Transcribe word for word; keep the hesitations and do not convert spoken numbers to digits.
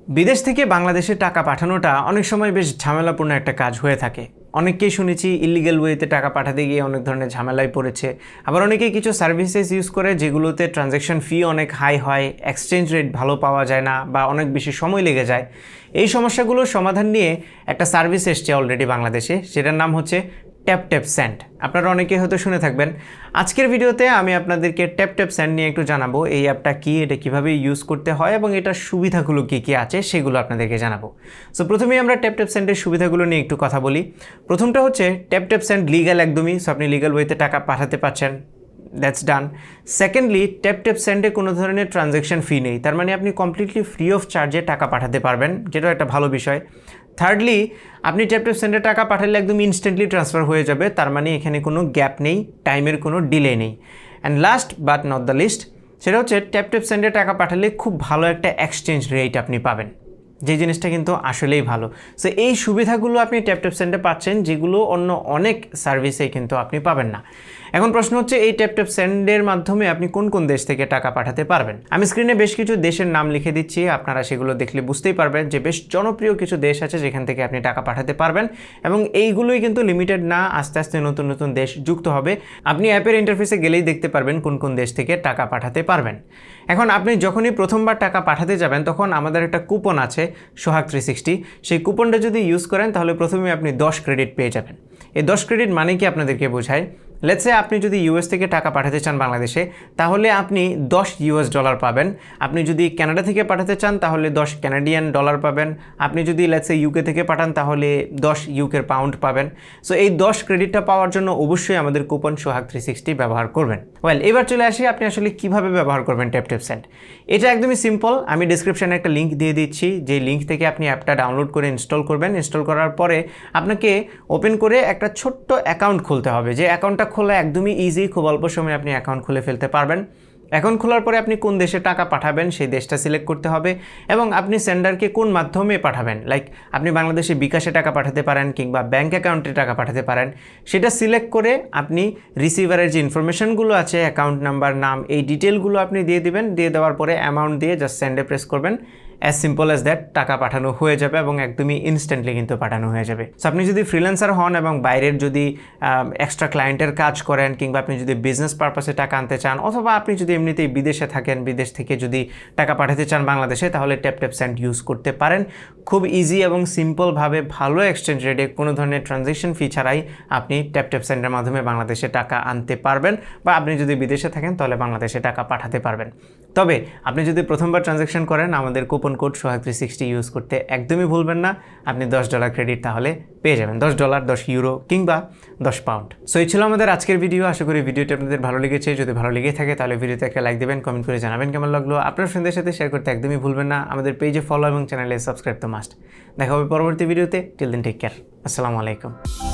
বিদেশ থেকে বাংলাদেশে টাকা পাঠানোটা অনেক সময় বেশ ঝামেলাপূর্ণ একটা কাজ হয়ে থাকে। অনেককেই শুনেছি ইলিগ্যাল ওয়েতে টাকা পাঠাতে গিয়ে অনেক ধরনের ঝামেলায় পড়েছে। আবার অনেকেই কিছু সার্ভিসেস ইউজ করে যেগুলোতে ট্রানজ্যাকশন ফি অনেক হাই হয়, এক্সচেঞ্জ রেট ভালো পাওয়া যায় না বা অনেক বেশি সময় লেগে যায়। এই সমস্যাগুলোর সমাধান নিয়ে একটা সার্ভিস এসছে অলরেডি বাংলাদেশে, সেটার নাম হচ্ছে TapTap Send। আপনারা অনেকে হয়তো শুনে থাকবেন। আজকের ভিডিওতে আমি আপনাদেরকে TapTap Send নিয়ে একটু জানাবো, এই অ্যাপটা কী, এটা কীভাবে ইউজ করতে হয় এবং এটার সুবিধাগুলো কী কী আছে সেগুলো আপনাদেরকে জানাবো। সো প্রথমেই আমরা TapTap Send-এর সুবিধাগুলো নিয়ে একটু কথা বলি। প্রথমটা হচ্ছে TapTap Send লিগ্যাল একদমই, সো আপনি লিগ্যাল ওয়েতে টাকা পাঠাতে পারছেন, দ্যাটস ডান। সেকেন্ডলি, TapTap Send-এ কোনো ধরনের ট্রানজ্যাকশন ফি নেই, তার মানে আপনি কমপ্লিটলি ফ্রি অফ চার্জে টাকা পাঠাতে পারবেন, যেটাও একটা ভালো বিষয়। থার্ডলি, আপনি TapTap Send-এ টাকা পাঠালে একদম ইনস্ট্যান্টলি ট্রান্সফার হয়ে যাবে, তার মানে এখানে কোনো গ্যাপ নেই, টাইমের কোনো ডিলে নেই। And last but not the least, সেটা হচ্ছে TapTap Send-এ টাকা পাঠালে খুব ভালো একটা এক্সচেঞ্জ রেট আপনি পাবেন, যে জিনিসটা কিন্তু আসলেই ভালো। সো এই সুবিধাগুলো আপনি TapTap Send-এ পাচ্ছেন, যেগুলো অন্য অনেক সার্ভিসে কিন্তু আপনি পাবেন না। এখন প্রশ্ন হচ্ছে, এই TapTap Send-এর মাধ্যমে আপনি কোন কোন দেশ থেকে টাকা পাঠাতে পারবেন। আমি স্ক্রিনে বেশ কিছু দেশের নাম লিখে দিচ্ছি, আপনারা সেগুলো দেখলে বুঝতেই পারবেন যে বেশ জনপ্রিয় কিছু দেশ আছে যেখান থেকে আপনি টাকা পাঠাতে পারবেন, এবং এইগুলোই কিন্তু লিমিটেড না, আস্তে আস্তে নতুন নতুন দেশ যুক্ত হবে। আপনি অ্যাপের ইন্টারফেসে গেলেই দেখতে পারবেন কোন কোন দেশ থেকে টাকা পাঠাতে পারবেন। এখন আপনি যখনই প্রথমবার টাকা পাঠাতে যাবেন, তখন আমাদের একটা কুপন আছে সোহাগ থ্রি সিক্সটি, সেই কুপনটা যদি ইউজ করেন তাহলে প্রথমে আপনি দশ ক্রেডিট পেয়ে যাবেন। এই দশ ক্রেডিট মানে কি আপনাদেরকে বোঝায়, লেটস সে আপনি যদি ইউএস থেকে টাকা পাঠাতে চান বাংলাদেশে, তাহলে আপনি দশ ইউএস ডলার পাবেন। আপনি যদি কানাডা থেকে পাঠাতে চান তাহলে দশ কানাডিয়ান ডলার পাবেন। আপনি যদি লেটস সে ইউকে থেকে পাঠান তাহলে দশ ইউকের পাউন্ড পাবেন। সো এই দশ ক্রেডিটটা পাওয়ার জন্য অবশ্যই আমাদের কুপন সোহাগ থ্রি সিক্সটি ব্যবহার করবেন। ওয়েল, এবার চলে আসি আপনি আসলে কীভাবে ব্যবহার করবেন TapTap Send। এটা একদমই সিম্পল, আমি ডিসক্রিপশানে একটা লিঙ্ক দিয়ে দিচ্ছি, যে লিঙ্ক থেকে আপনি অ্যাপটা ডাউনলোড করে ইনস্টল করবেন। ইনস্টল করার পরে আপনাকে ওপেন করে একটা ছোট্ট অ্যাকাউন্ট খুলতে হবে, যে অ্যাকাউন্টটা খোলা একদমই ইজি, খুব অল্প সময়ে আপনি অ্যাকাউন্ট খুলে ফেলতে পারবেন। অ্যাকাউন্ট খোলার পরে আপনি কোন দেশে টাকা পাঠাবেন সেই দেশটা সিলেক্ট করতে হবে, এবং আপনি সেন্ডারকে কোন মাধ্যমে পাঠাবেন, লাইক আপনি বাংলাদেশে বিকাশে টাকা পাঠাতে পারেন কিংবা ব্যাঙ্ক অ্যাকাউন্টে টাকা পাঠাতে পারেন, সেটা সিলেক্ট করে আপনি রিসিভারের যে ইনফরমেশনগুলো আছে, অ্যাকাউন্ট নাম্বার, নাম, এই ডিটেলগুলো আপনি দিয়ে দিবেন। দিয়ে দেওয়ার পরে অ্যামাউন্ট দিয়ে জাস্ট সেন্ডে প্রেস করবেন। অ্যাজ সিম্পল অ্যাজ দ্যাট, টাকা পাঠানো হয়ে যাবে এবং একদমই ইনস্ট্যান্টলি কিন্তু পাঠানো হয়ে যাবে। সো আপনি যদি ফ্রিল্যান্সার হন এবং বাইরের যদি এক্সট্রা ক্লায়েন্টের কাজ করেন, কিংবা আপনি যদি বিজনেস পারপাসে টাকা আনতে চান, অথবা আপনি যদি এমনিতেই বিদেশে থাকেন, বিদেশ থেকে যদি টাকা পাঠাতে চান বাংলাদেশে, তাহলে TapTap Send ইউজ করতে পারেন। খুব ইজি এবং সিম্পলভাবে ভালো এক্সচেঞ্জ রেটে কোনো ধরনের ট্রানজ্যাকশন ফি ছাড়াই আপনি TapTap Send-এর মাধ্যমে বাংলাদেশে টাকা আনতে পারবেন, বা আপনি যদি বিদেশে থাকেন তাহলে বাংলাদেশে টাকা পাঠাতে পারবেন। তবে আপনি যদি প্রথমবার ট্রানজ্যাকশন করেন, আমাদের coupon code Sohag three sixty use করতে একদমই ভুলবেন না। আপনি দশ ডলার ক্রেডিট তাহলে পেয়ে যাবেন, দশ ডলার, দশ ইউরো কিংবা দশ পাউন্ড। সো এই ছিল আমাদের আজকের ভিডিও। আশা করি ভিডিওটি আপনাদের ভালো লেগেছে। যদি ভালো লেগে থাকে তাহলে ভিডিওতে একটা লাইক দেবেন, কমেন্ট করে জানাবেন কেমন লাগলো। আপনার ফ্রেন্ডদের সাথে শেয়ার করতে একদমই ভুলবেন না। আমাদের পেজে ফলো এবং চ্যানেলে সাবস্ক্রাইব তো মাস্ট। দেখা হবে পরবর্তী ভিডিওতে। Till then take care. আসসালামু আলাইকুম।